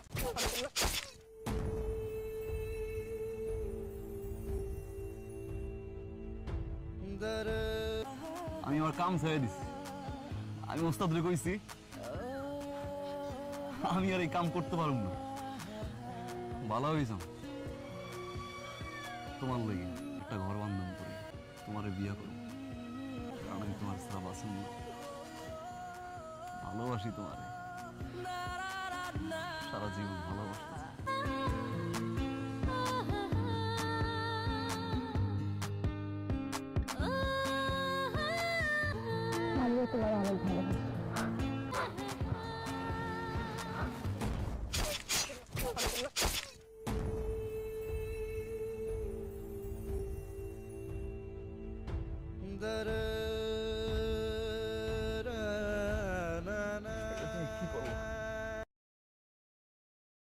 আমি আমার কাম ছেড়ে দিছি। আমি ওস্তাদ রে কইছি আমি আর এই কাম করতে পারব না। ভালো হইছ তোমার লাগি একটা ঘর বান্ধব করি, তোমারে বিয়া করব, কারণ আমি তোমার ছাড়া বাঁচব না। ভালোবাসি তোমারে, সারা জীবন ভালোবাসতে চাই। আমিও তোমার অনেক ভালোবাসি। दर